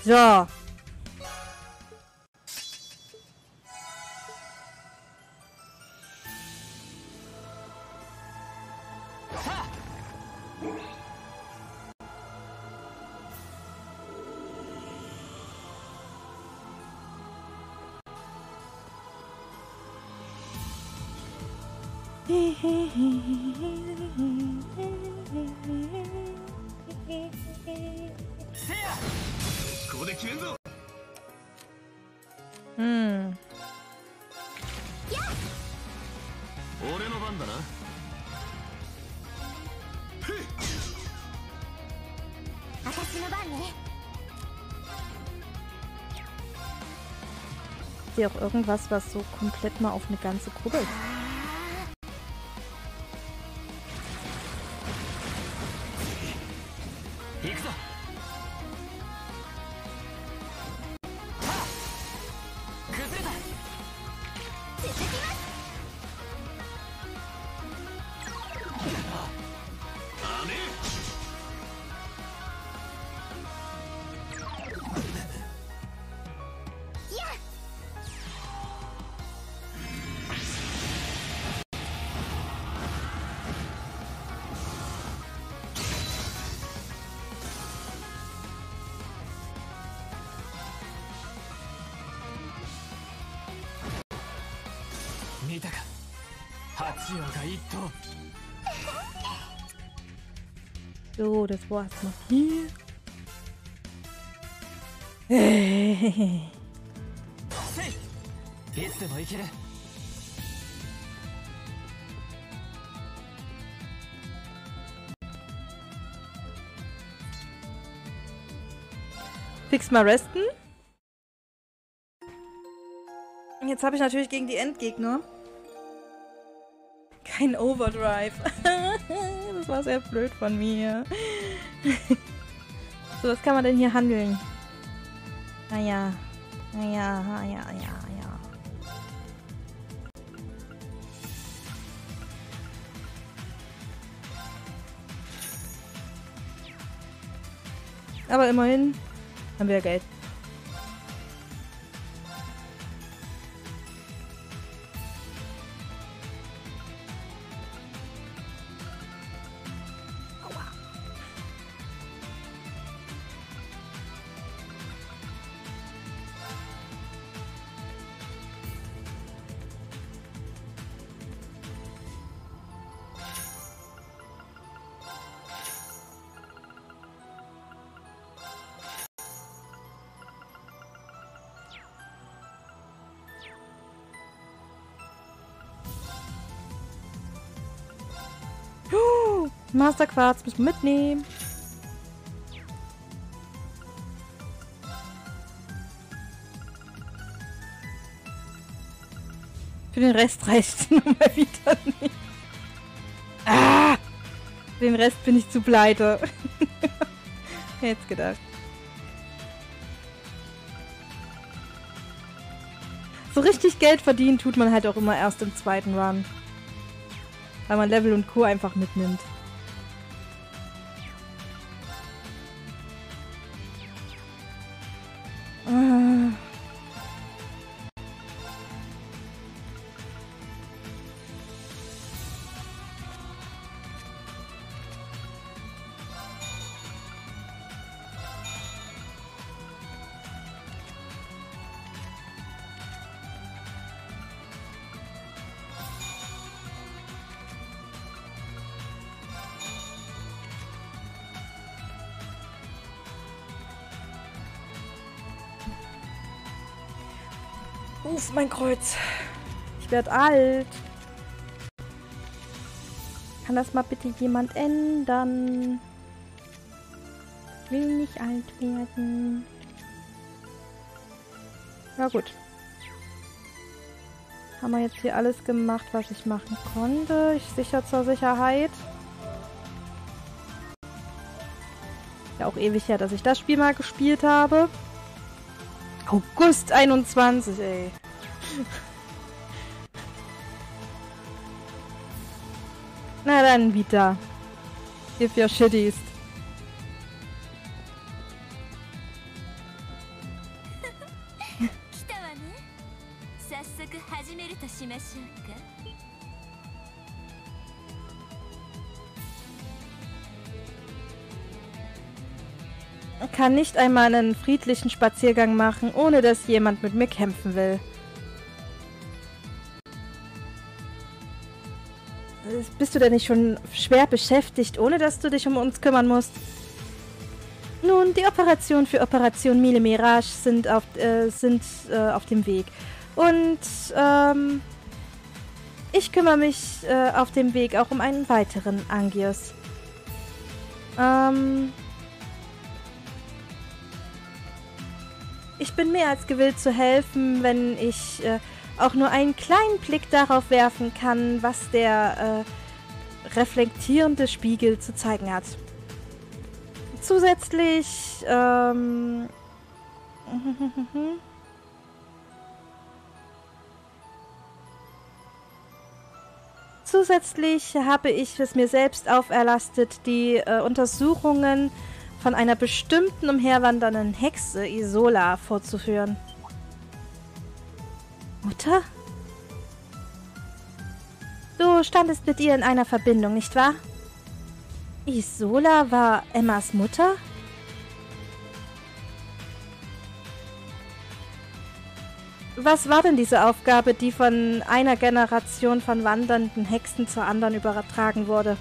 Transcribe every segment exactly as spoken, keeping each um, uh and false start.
So. Hm. Ist hier auch irgendwas, was so komplett mal auf eine ganze Gruppe ist? So, das war's noch hier. Fix mal resten. Jetzt habe ich natürlich gegen die Endgegner kein Overdrive. Das war sehr blöd von mir. So, was kann man denn hier handeln? Naja, naja, naja, ja, ja. Aber immerhin haben wir ja Geld. Master Quarz müssen wir mitnehmen. Für den Rest reicht es nun mal wieder nicht. Ah! Für den Rest bin ich zu pleite. Hätte gedacht. So richtig Geld verdienen tut man halt auch immer erst im zweiten Run. Weil man Level und Co. einfach mitnimmt. Ah. Uff, mein Kreuz. Ich werde alt. Kann das mal bitte jemand ändern? Ich will nicht alt werden. Na gut. Haben wir jetzt hier alles gemacht, was ich machen konnte. Ich sichere zur Sicherheit. Ja, auch ewig her, dass ich das Spiel mal gespielt habe. August einundzwanzig, ey. Na dann, Vita. If your shitties. Kann nicht einmal einen friedlichen Spaziergang machen, ohne dass jemand mit mir kämpfen will. Bist du denn nicht schon schwer beschäftigt, ohne dass du dich um uns kümmern musst? Nun, die Operationen für Operation Mille Mirage sind auf, äh, sind, äh, auf dem Weg. Und ähm, ich kümmere mich äh, auf dem Weg auch um einen weiteren Angios. Ähm... Ich bin mehr als gewillt zu helfen, wenn ich äh, auch nur einen kleinen Blick darauf werfen kann, was der äh, reflektierende Spiegel zu zeigen hat. Zusätzlich, ähm... Zusätzlich habe ich es mir selbst auferlastet, die äh, Untersuchungen von einer bestimmten umherwandernden Hexe, Isola, vorzuführen. Mutter? Du standest mit ihr in einer Verbindung, nicht wahr? Isola war Emmas Mutter? Was war denn diese Aufgabe, die von einer Generation von wandernden Hexen zur anderen übertragen wurde?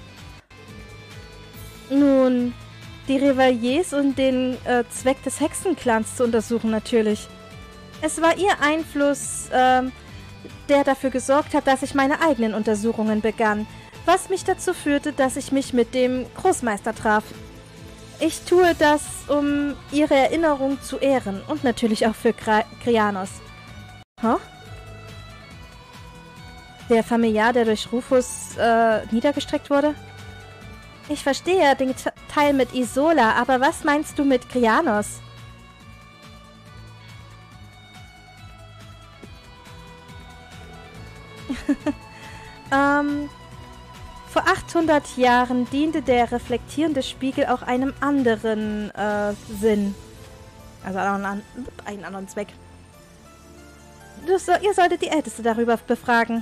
Nun, die Revaliers und den äh, Zweck des Hexenclans zu untersuchen, natürlich. Es war ihr Einfluss, ähm, der dafür gesorgt hat, dass ich meine eigenen Untersuchungen begann, was mich dazu führte, dass ich mich mit dem Großmeister traf. Ich tue das, um ihre Erinnerung zu ehren und natürlich auch für Krianos. Huh? Der Familiar, der durch Rufus äh, niedergestreckt wurde? Ich verstehe den Teil mit Isola, aber was meinst du mit Krianos? ähm, vor achthundert Jahren diente der reflektierende Spiegel auch einem anderen äh, Sinn. Also einen, einen anderen Zweck. Das, ihr solltet die Älteste darüber befragen.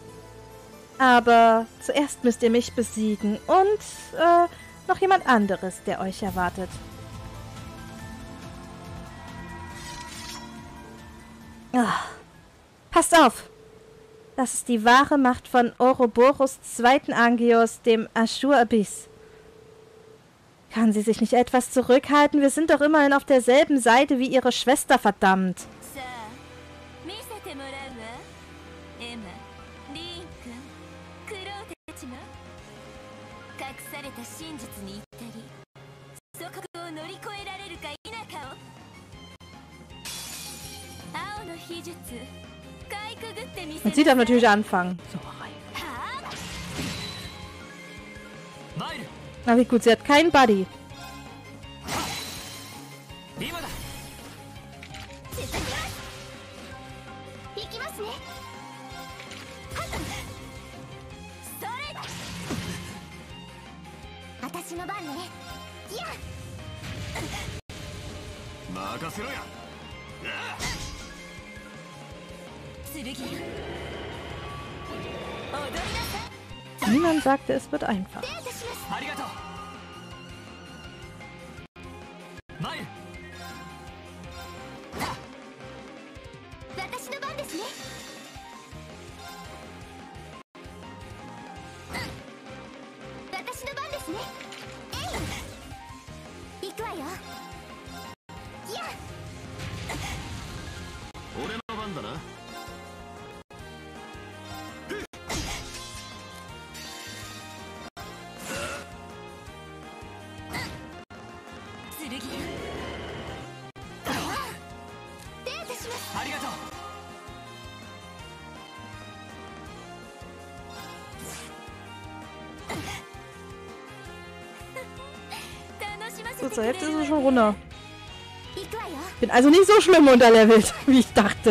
Aber zuerst müsst ihr mich besiegen und äh, noch jemand anderes, der euch erwartet. Ach, passt auf! Das ist die wahre Macht von Ouroboros zweiten Angios, dem Ashur Abyss. Kann sie sich nicht etwas zurückhalten? Wir sind doch immerhin auf derselben Seite wie ihre Schwester, verdammt! Und sie darf natürlich anfangen. So, na wie gut, sie hat keinen Buddy. Niemand sagte, es wird einfach. So, zur Hälfte ist es schon runter. Bin also nicht so schlimm unterlevelt, wie ich dachte.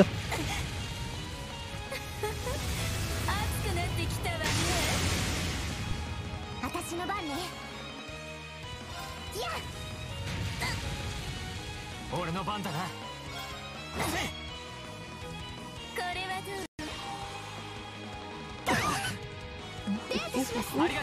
uh, uh, uh.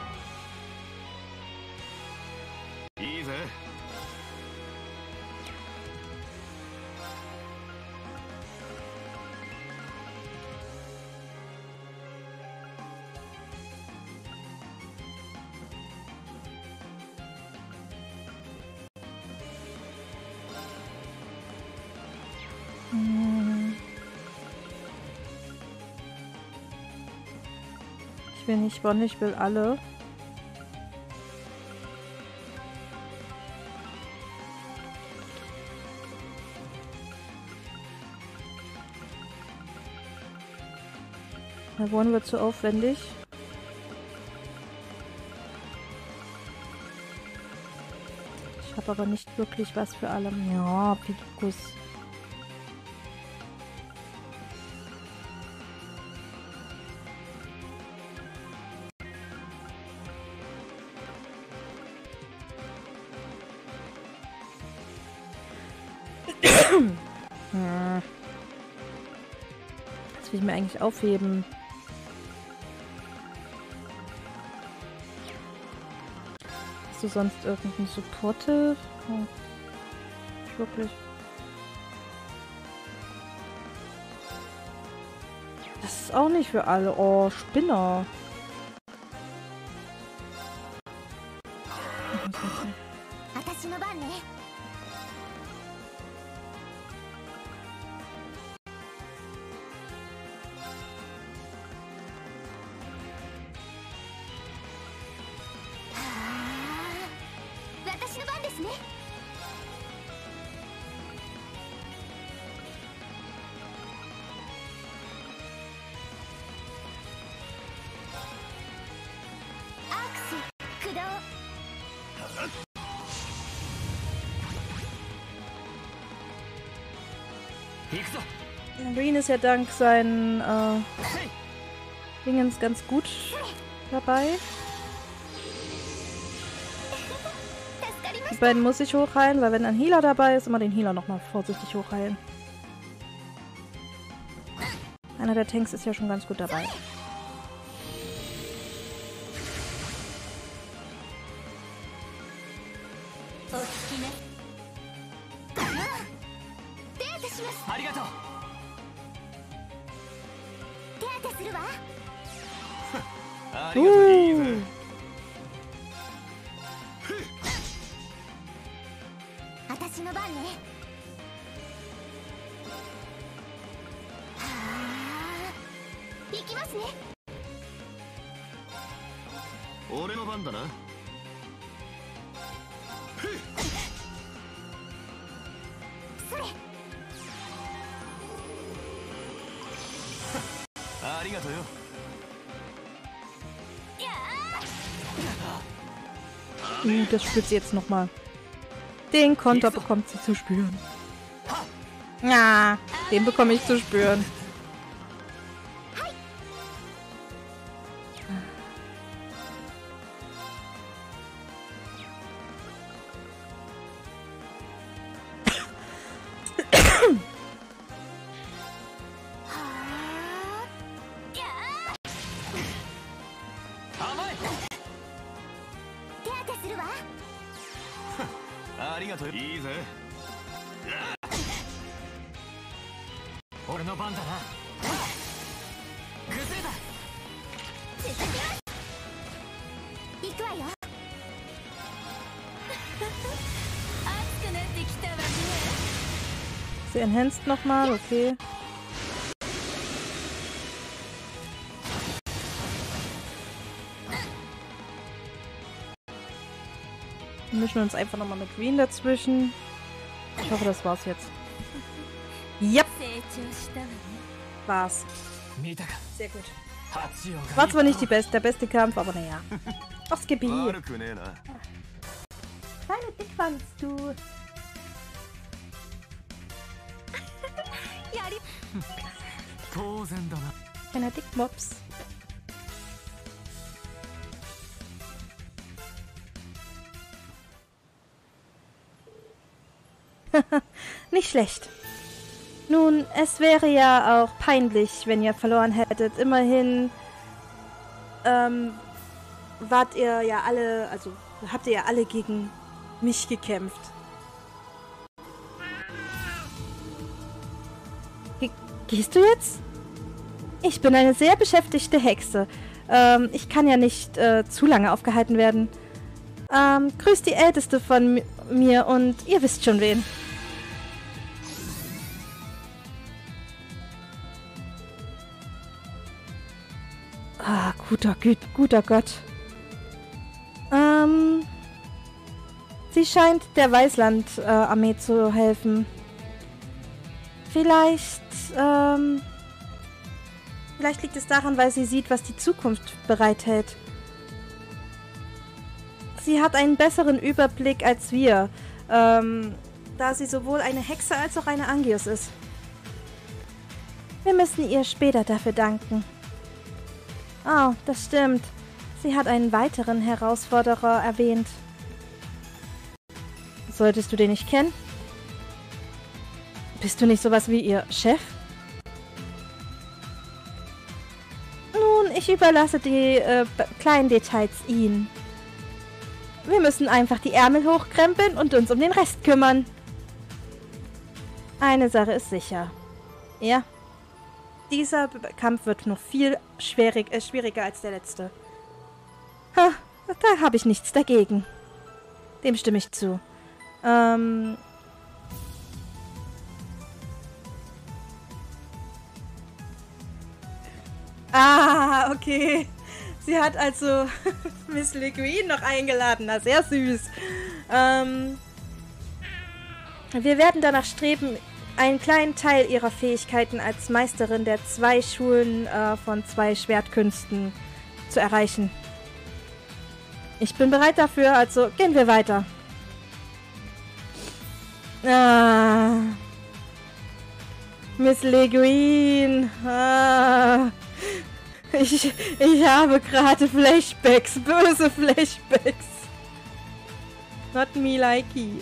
Ich will nicht Bonn, ich will alle. Der Bonn wird zu aufwendig. Ich habe aber nicht wirklich was für alle. Ja, Picus. Das will ich mir eigentlich aufheben. Hast du sonst irgendeinen Supporte? Oh. Nicht wirklich. Das ist auch nicht für alle. Oh, Spinner. Green ist ja dank seinen äh, Dingens ganz gut dabei. Die beiden muss ich hochheilen, weil wenn ein Healer dabei ist, immer den Healer nochmal vorsichtig hochheilen. Einer der Tanks ist ja schon ganz gut dabei. Uh. Uh, das spürt sie jetzt nochmal. Den Konter bekommt sie zu spüren. Ja, den bekomme ich zu spüren. Sie enhanced nochmal, okay. Wir mischen uns einfach nochmal mit Green dazwischen. Ich hoffe, das war's jetzt. Ja! War's. Sehr gut. War zwar nicht die best, der beste Kampf, aber naja. Aufs Gebiet. Kleine Dickwanz, du. Kleiner Dickmops. Nicht schlecht. Nun, es wäre ja auch peinlich, wenn ihr verloren hättet. Immerhin ähm, wart ihr ja alle, also habt ihr ja alle gegen mich gekämpft. Ge- Gehst du jetzt? Ich bin eine sehr beschäftigte Hexe. Ähm, ich kann ja nicht äh, zu lange aufgehalten werden. Ähm, grüßt die Älteste von mi- mir und ihr wisst schon wen. Ah, guter, gut, guter Gott. Ähm, sie scheint der Weißland-Armee äh, zu helfen. Vielleicht, ähm, vielleicht liegt es daran, weil sie sieht, was die Zukunft bereithält. Sie hat einen besseren Überblick als wir, ähm, da sie sowohl eine Hexe als auch eine Angios ist. Wir müssen ihr später dafür danken. Oh, das stimmt. Sie hat einen weiteren Herausforderer erwähnt. Solltest du den nicht kennen? Bist du nicht sowas wie ihr Chef? Nun, ich überlasse die äh, kleinen Details ihm. Wir müssen einfach die Ärmel hochkrempeln und uns um den Rest kümmern. Eine Sache ist sicher. Ja. Dieser B Kampf wird noch viel schwierig, äh, schwieriger als der letzte. Ha, da habe ich nichts dagegen. Dem stimme ich zu. Ähm... Ah, okay. Sie hat also Miss Le Guin noch eingeladen. Na, sehr süß. Ähm... Wir werden danach streben, einen kleinen Teil ihrer Fähigkeiten als Meisterin der zwei Schulen äh, von zwei Schwertkünsten zu erreichen. Ich bin bereit dafür, also gehen wir weiter. Ah. Miss Le Guin. Ah. Ich, ich habe gerade Flashbacks, böse Flashbacks. Not me likey.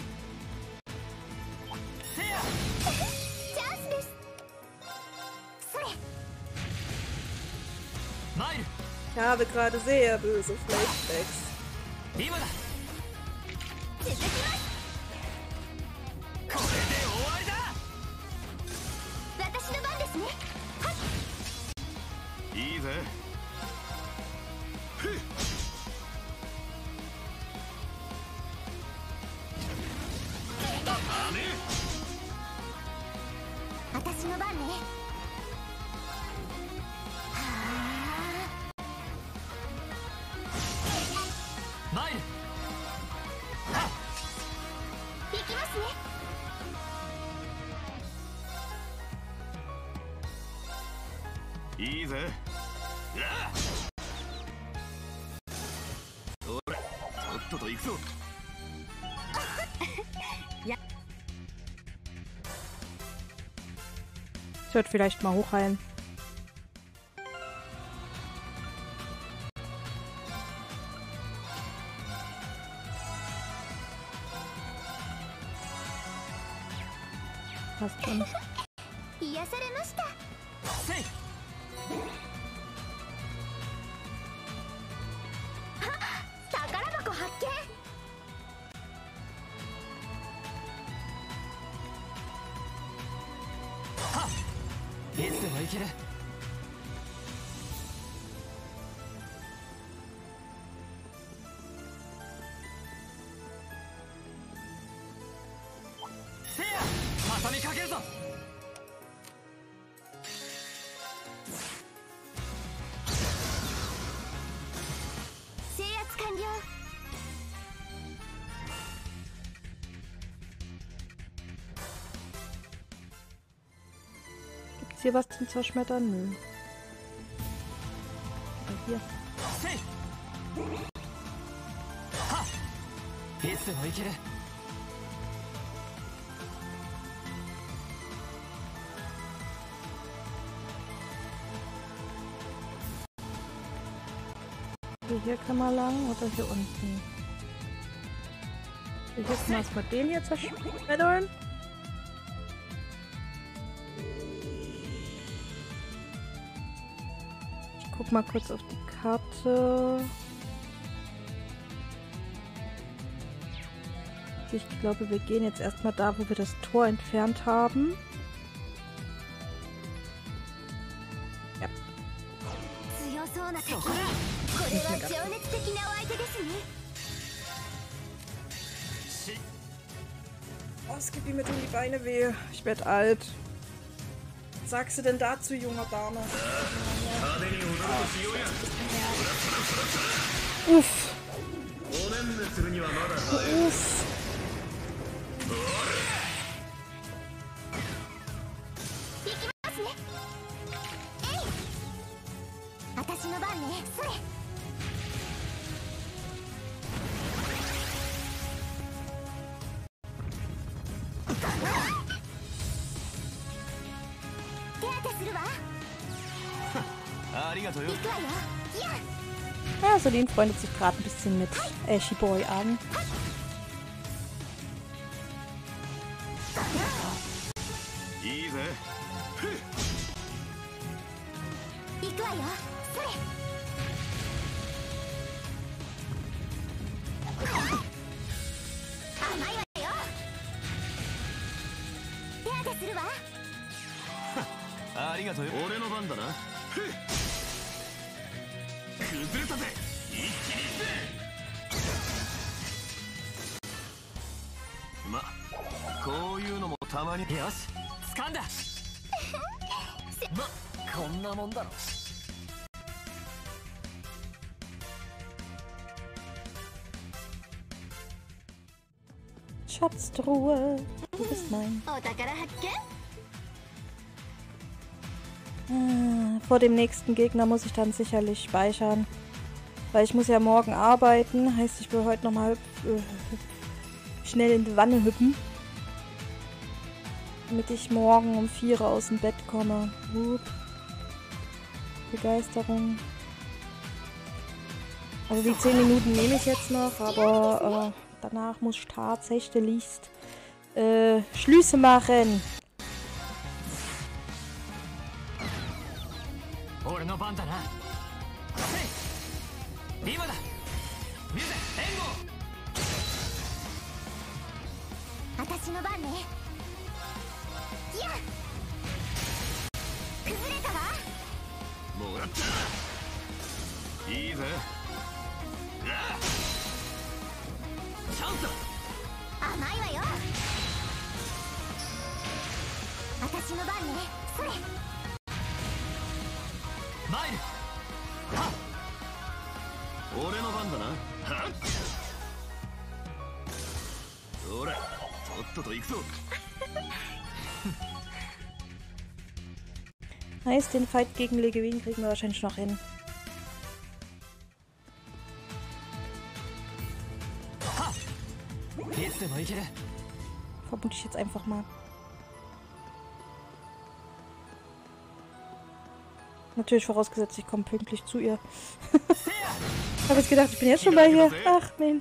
Ich habe gerade sehr böse Flashbacks. Ich würde vielleicht mal hochheilen. Passt schon. Gibt's hier was zum Zerschmettern? Nö. Aber hier. Okay, hier kann man lang oder hier unten. Ich jetzt mal erstmal den hier zerschmettern. guck mal kurz auf die Karte. Ich glaube, wir gehen jetzt erstmal da, wo wir das Tor entfernt haben. Ja. Oh, es gibt mir tun die Beine weh. Ich werde alt. Was sagst du denn dazu, junger Dame? Uff. Uff. 私の番ね。それ。手当てするわ。ありがとうよ。行くわよ。いや。 Ja, Solin freundet sich gerade ein bisschen mit Ashy Boy an. Schatztruhe, du bist mein. Ah, vor dem nächsten Gegner muss ich dann sicherlich speichern. Weil ich muss ja morgen arbeiten. Heißt, ich will heute nochmal äh, schnell in die Wanne hüppen. Damit ich morgen um vier aus dem Bett komme. Hup. Begeisterung. Also die zehn Minuten nehme ich jetzt noch, aber äh, danach muss ich tatsächlich äh, Schlüsse machen. Heißt, den Fight gegen Legewin kriegen wir wahrscheinlich noch hin. Vermute ich jetzt einfach mal. Natürlich vorausgesetzt, ich komme pünktlich zu ihr. Ich habe jetzt gedacht, ich bin jetzt schon bei ihr. Ach Mensch.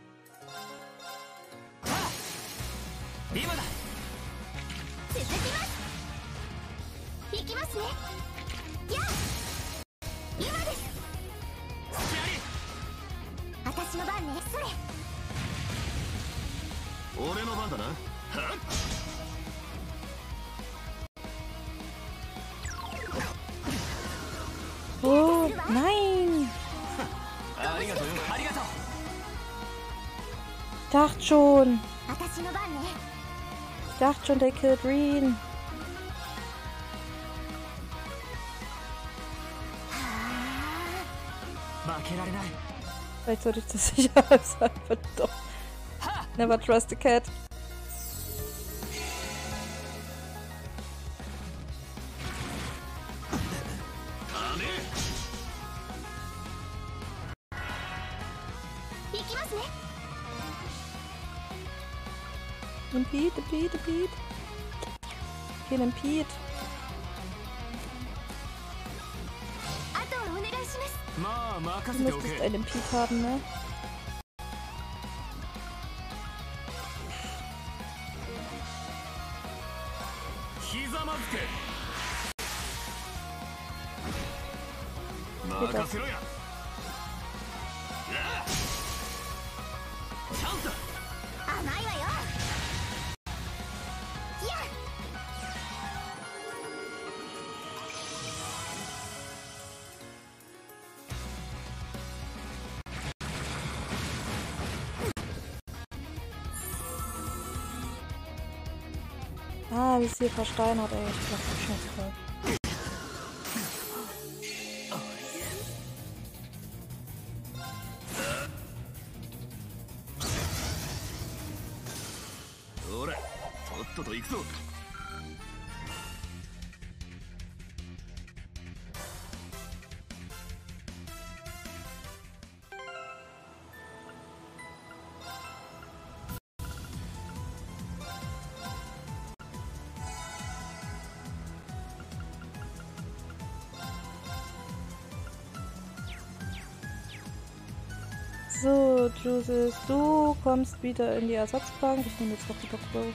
Oh, nein! Ich dachte schon. Ich dachte schon, der killt Reen. Vielleicht sollte ich das sicher sein. Verdammt. Never trust a cat. Impede, impede, impede. Kill impede. Du müsstest einen Impede haben, ne? geht das? Ah, wie ist hier versteinert, ey. Ich glaub, das ist schon voll. So, Juices, du kommst wieder in die Ersatzbank. Ich nehme jetzt noch die Doktor.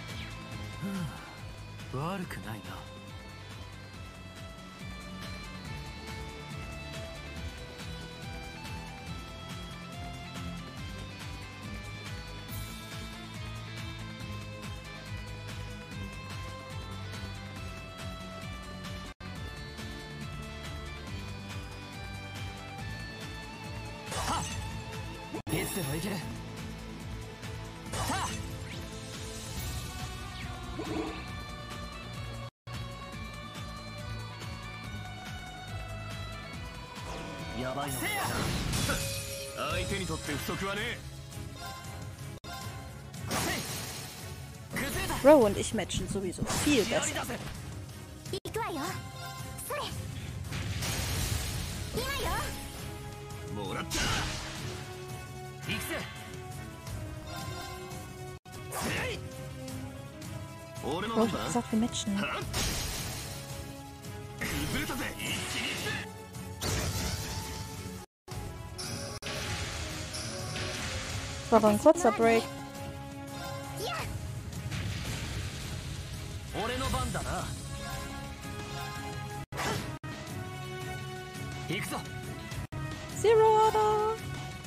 Bro und ich matchen sowieso viel besser. Bro, ich hab gesagt, wir matchen. Das war aber ein kurzer Break. Zero Order!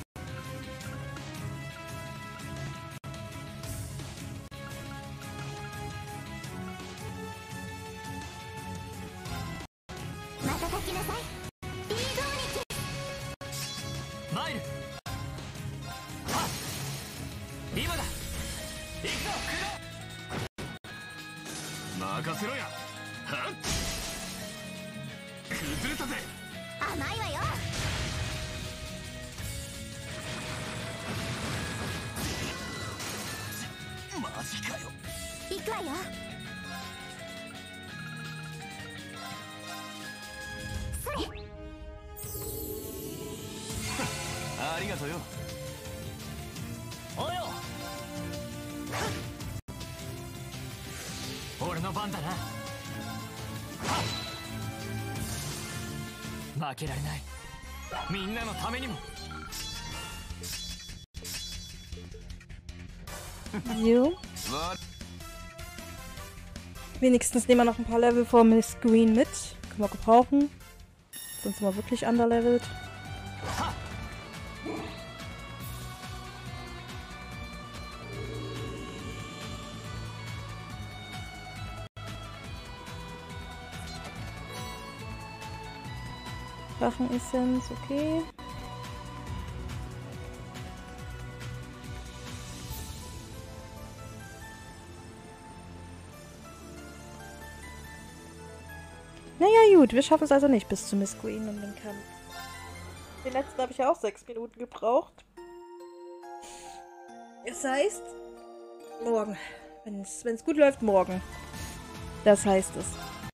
So. Wenigstens nehmen wir noch ein paar Level vor Miss Green mit. Können wir gebrauchen. Sonst sind wir wirklich underlevelt. Drachenessenz, okay. Naja gut, wir schaffen es also nicht bis zu Miss Green und den Kampf. Den letzten habe ich ja auch sechs Minuten gebraucht. Das heißt, morgen. Wenn es gut läuft, morgen. Das heißt es.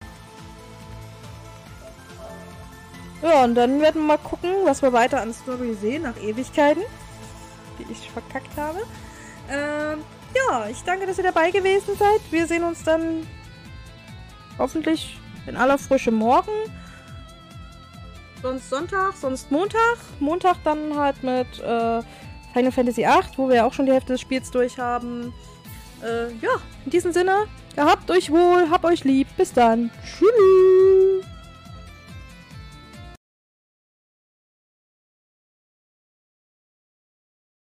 Ja, und dann werden wir mal gucken, was wir weiter an Story sehen, nach Ewigkeiten, die ich verkackt habe. Ähm, ja, ich danke, dass ihr dabei gewesen seid. Wir sehen uns dann hoffentlich in aller Frische morgen. Sonst Sonntag, sonst Montag. Montag dann halt mit äh, Final Fantasy acht, wo wir ja auch schon die Hälfte des Spiels durch haben. Äh, ja, in diesem Sinne, gehabt euch wohl, habt euch lieb. Bis dann. Tschüss.